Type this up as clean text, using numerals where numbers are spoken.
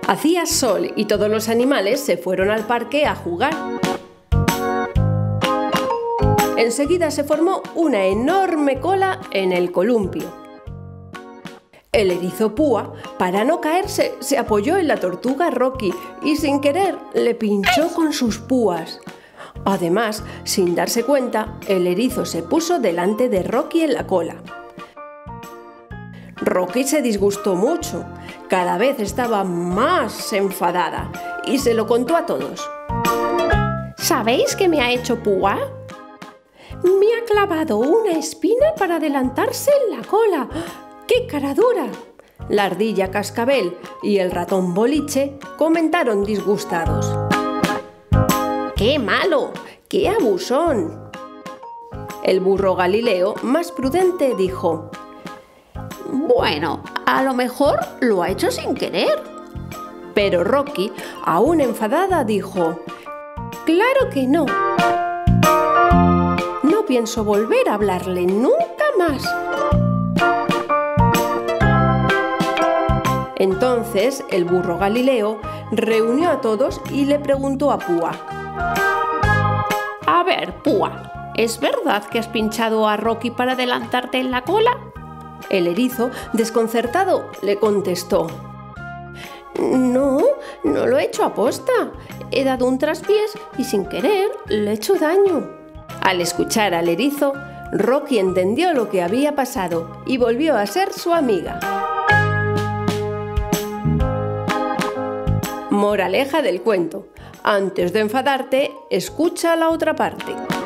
Hacía sol y todos los animales se fueron al parque a jugar. Enseguida se formó una enorme cola en el columpio. El erizo Púa, para no caerse, se apoyó en la tortuga Rocky y sin querer le pinchó con sus púas. Además, sin darse cuenta, el erizo se puso delante de Rocky en la cola. Rocky se disgustó mucho. Cada vez estaba más enfadada y se lo contó a todos. ¿Sabéis qué me ha hecho Púa? Me ha clavado una espina para adelantarse en la cola. ¡Qué cara dura! La ardilla Cascabel y el ratón Boliche comentaron disgustados. ¡Qué malo! ¡Qué abusón! El burro Galileo, más prudente, dijo: Bueno, a lo mejor lo ha hecho sin querer. Pero Rocky, aún enfadada, dijo: ¡Claro que no! No pienso volver a hablarle nunca más. Entonces el burro Galileo reunió a todos y le preguntó a Púa: A ver, Púa, ¿es verdad que has pinchado a Rocky para adelantarte en la cola? El erizo, desconcertado, le contestó: No lo he hecho aposta. He dado un traspiés y sin querer le he hecho daño. Al escuchar al erizo, Rocky entendió lo que había pasado y volvió a ser su amiga. Moraleja del cuento: antes de enfadarte, escucha la otra parte.